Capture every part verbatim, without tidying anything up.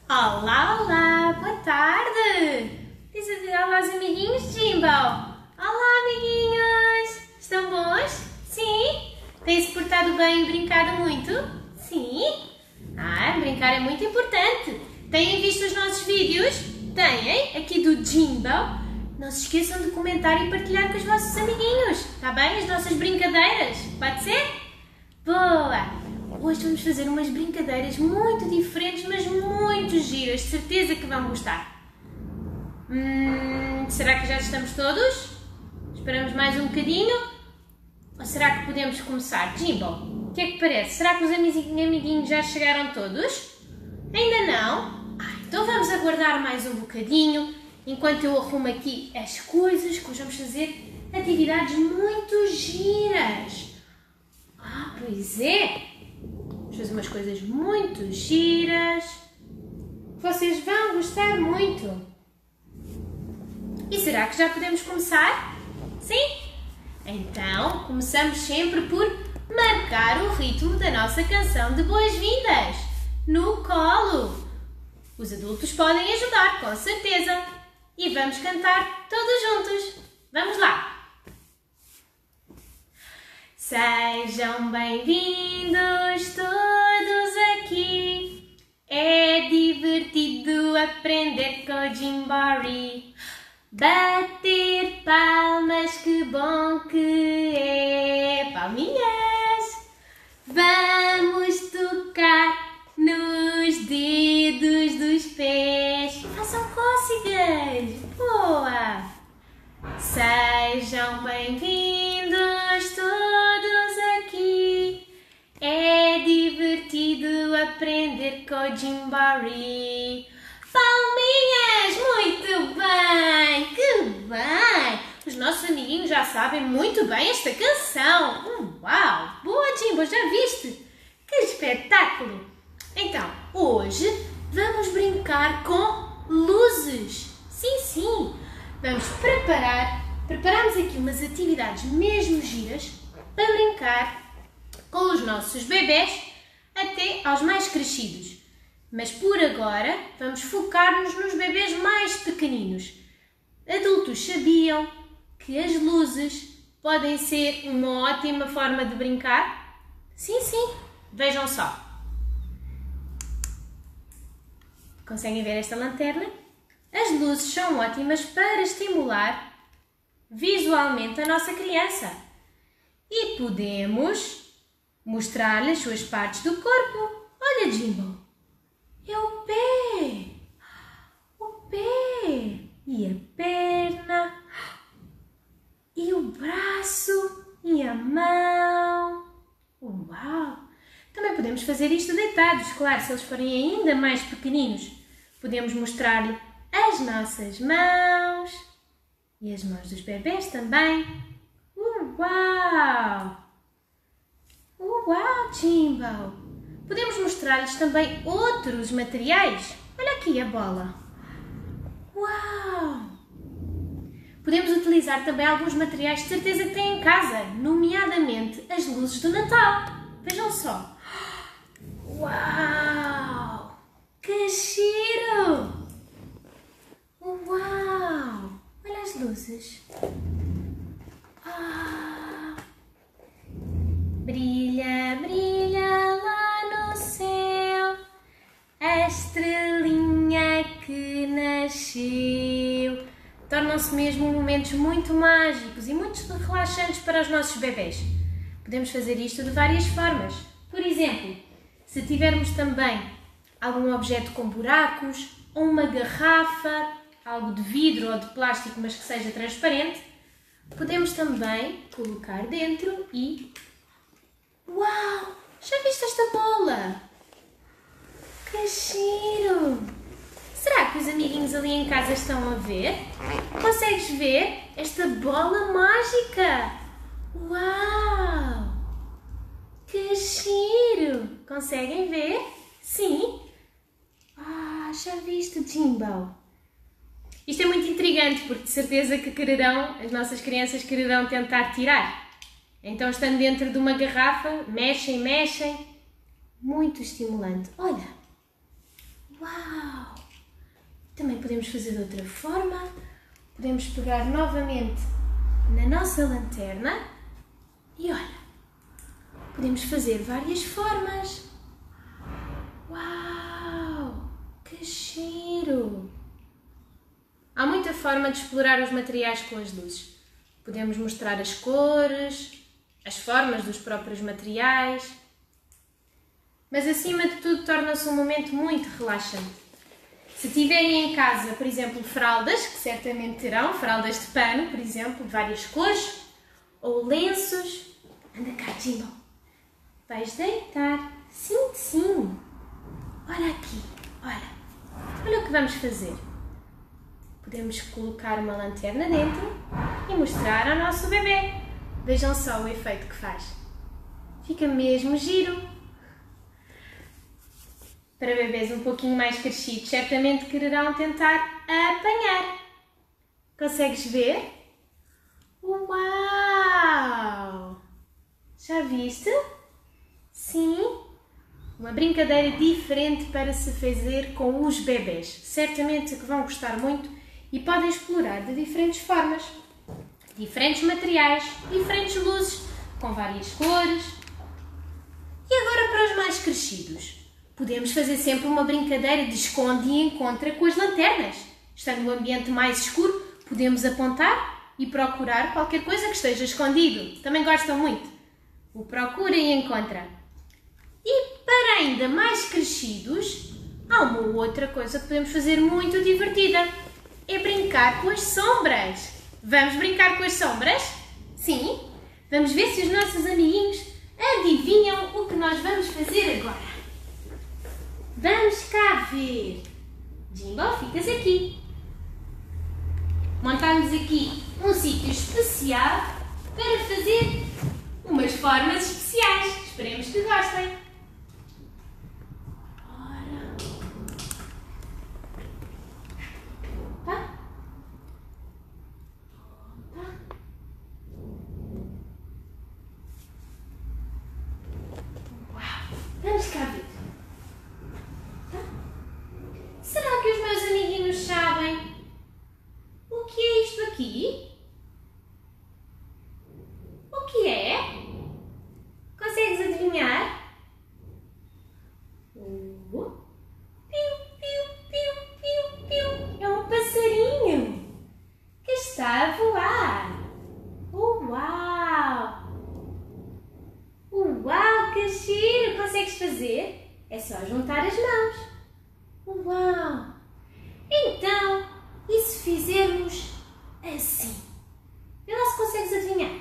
Olá, olá, boa tarde! Diz olá aos amiguinhos, Jimbo! Olá, amiguinhos! Estão bons? Sim? Têm-se portado bem e brincado muito? Sim? Ah, brincar é muito importante! Têm visto os nossos vídeos? Têm? Aqui do Jimbo? Não se esqueçam de comentar e partilhar com os vossos amiguinhos, está bem? As nossas brincadeiras, pode ser? Boa! Hoje vamos fazer umas brincadeiras muito diferentes, mas muito giras. De certeza que vão gostar. Hum, será que já estamos todos? Esperamos mais um bocadinho? Ou será que podemos começar? Jimbo, o que é que parece? Será que os amiguinhos já chegaram todos? Ainda não? Ah, então vamos aguardar mais um bocadinho, enquanto eu arrumo aqui as coisas, que hoje vamos fazer atividades muito giras. Ah, pois é! Vamos fazer umas coisas muito giras. Vocês vão gostar muito. E será que já podemos começar? Sim? Então, começamos sempre por marcar o ritmo da nossa canção de boas-vindas. No colo. Os adultos podem ajudar, com certeza. E vamos cantar todos juntos. Vamos lá. Sejam bem-vindos todos aqui. É divertido aprender com o Jimbori. Bater palmas, que bom que é. Palminhas. Vamos tocar nos dedos dos pés. Façam cócegas. Boa. Sejam bem-vindos todos aqui. É divertido aprender com o Jimbori. Palminhas! Muito bem! Que bem! Os nossos amiguinhos já sabem muito bem esta canção. Uau! Boa, Jimbo! Já viste? Que espetáculo! Então, hoje vamos brincar com luzes. Sim, sim! Vamos preparar, preparamos aqui umas atividades mesmo giras para brincar com os nossos bebés até aos mais crescidos. Mas por agora vamos focar-nos nos bebés mais pequeninos. Adultos sabiam que as luzes podem ser uma ótima forma de brincar? Sim, sim, vejam só. Conseguem ver esta lanterna? As luzes são ótimas para estimular visualmente a nossa criança e podemos mostrar-lhe as suas partes do corpo. Olha, Jimbo, é o pé, o pé e a perna e o braço e a mão. Uau! Também podemos fazer isto deitados, claro, se eles forem ainda mais pequeninos. Podemos mostrar-lhe as nossas mãos e as mãos dos bebés também. Uau! Uau, Jimbo! Podemos mostrar-lhes também outros materiais. Olha aqui a bola. Uau! Podemos utilizar também alguns materiais de certeza que têm em casa, nomeadamente as luzes do Natal. Vejam só. Uau! Que giro! Uau! Olha as luzes. Ah, brilha, brilha lá no céu a estrelinha que nasceu. Tornam-se mesmo momentos muito mágicos e muito relaxantes para os nossos bebés. Podemos fazer isto de várias formas. Por exemplo, se tivermos também algum objeto com buracos ou uma garrafa, algo de vidro ou de plástico, mas que seja transparente, podemos também colocar dentro e... Uau! Já viste esta bola? Que giro! Será que os amiguinhos ali em casa estão a ver? Consegues ver esta bola mágica? Uau! Que giro! Conseguem ver? Sim? Ah, já viste, Jimbo? Isto é muito intrigante, porque de certeza que quererão, as nossas crianças quererão tentar tirar. Então, estando dentro de uma garrafa, mexem, mexem. Muito estimulante. Olha! Uau! podemos fazer de outra forma. Podemos pegar novamente na nossa lanterna e olha, podemos fazer várias formas. Uau! Que cheiro! Há muita forma de explorar os materiais com as luzes. Podemos mostrar as cores, as formas dos próprios materiais, mas acima de tudo torna-se um momento muito relaxante. Se tiverem em casa, por exemplo, fraldas, que certamente terão, fraldas de pano, por exemplo, de várias cores, ou lenços, anda cá, Jimbo, vais deitar, sim, sim, olha aqui, olha, olha o que vamos fazer. Podemos colocar uma lanterna dentro e mostrar ao nosso bebê. Vejam só o efeito que faz. Fica mesmo giro. Para bebês um pouquinho mais crescidos, certamente quererão tentar apanhar. Consegues ver? Uau! Já viste? Sim? Uma brincadeira diferente para se fazer com os bebês. Certamente que vão gostar muito e podem explorar de diferentes formas. Diferentes materiais, diferentes luzes, com várias cores. E agora para os mais crescidos? Podemos fazer sempre uma brincadeira de esconde e encontra com as lanternas. Estando no ambiente mais escuro, podemos apontar e procurar qualquer coisa que esteja escondido. Também gostam muito. O procura e encontra. E para ainda mais crescidos, há uma outra coisa que podemos fazer muito divertida. É brincar com as sombras. Vamos brincar com as sombras? Sim? Vamos ver se os nossos amiguinhos adivinham o que nós vamos fazer agora. Vamos cá ver. Jimbo, ficas aqui. Montamos aqui um sítio especial para fazer umas formas especiais. Esperemos que gostem. Ora. Tá? Tá? Uau! Vamos cá ver. Será que os meus amiguinhos sabem o que é isto aqui? O que é? Consegues adivinhar? Uh, piu, piu, piu, piu, piu. É um passarinho que está a voar. Uau! Uau, que giro! Consegues fazer? É só juntar as mãos. Uau! Então, e se fizermos assim? Vê lá se consegues adivinhar.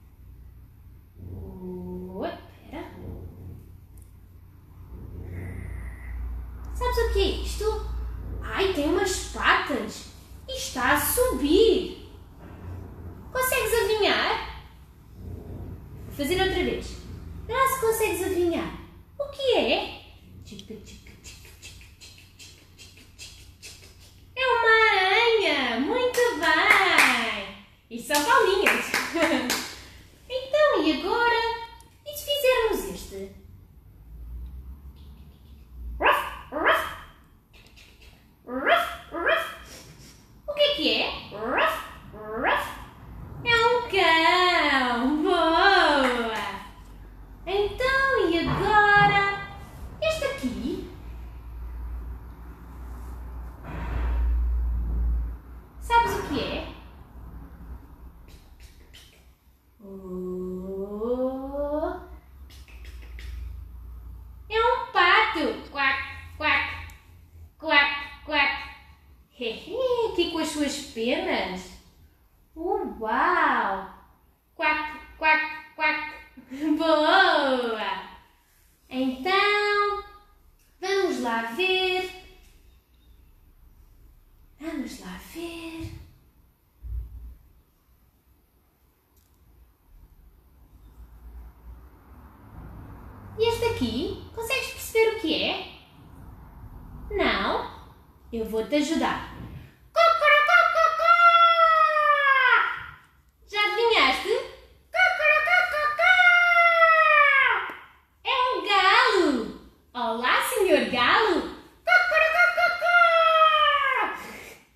Oi, espera. Sabes o que é isto? Ai, tem umas patas e está a subir. Consegues adivinhar? Vou fazer outra vez. Vê lá se consegues adivinhar. O que é? Tchica, tchica. É uma aranha! Muito bem! Isto são palminhas! Então, e agora? E se fizermos este? Ruff, ruff. Ruff, ruff. O que é que é? Ruff, ruff. É um cão! Boa! Então, e agora? Este aqui? Sabes o que é? Oh. É um pato! Quack, quack, quack, quack. Hehe, aqui com as suas penas. Uau! Quack, quack, quack. Boa! Então, vamos lá ver. Vamos lá ver. E este aqui, consegues perceber o que é? Não? Eu vou te ajudar. Já adivinhaste? É um galo! Olá, senhor galo!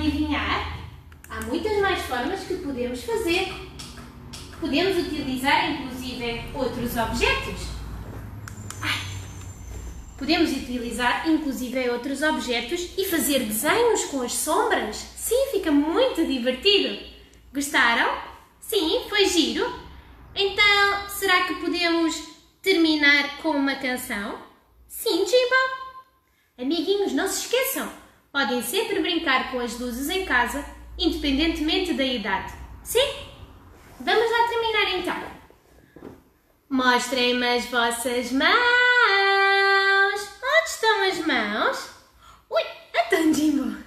adivinhar? Há muitas mais formas que podemos fazer. Podemos utilizar, inclusive, outros objetos. Ai. Podemos utilizar, inclusive, outros objetos e fazer desenhos com as sombras. Sim, fica muito divertido. Gostaram? Sim, foi giro? Então, será que podemos terminar com uma canção? Sim, Jimbo! Amiguinhos, não se esqueçam, podem sempre brincar com as luzes em casa, independentemente da idade. Sim? Vamos lá terminar então. Mostrem-me as vossas mãos. Onde estão as mãos? Ui, então Jimbo.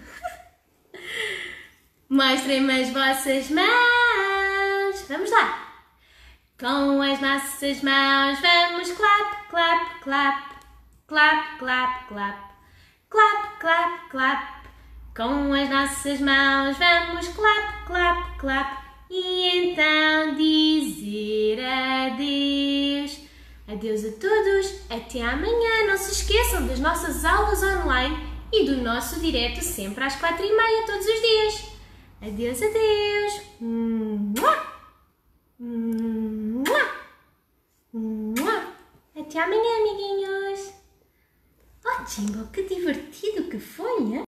Mostrem-me as vossas mãos. Vamos lá. Com as nossas mãos vamos clap, clap, clap. Clap, clap, clap. Clap, clap, clap. Com as nossas mãos vamos clap, clap, clap. E então dizer adeus. Adeus a todos. Até amanhã. Não se esqueçam das nossas aulas online e do nosso direto sempre às quatro e meia todos os dias. Adeus, adeus. Até amanhã, amiguinhos. Oh, Jimbo, que divertido que foi, hein?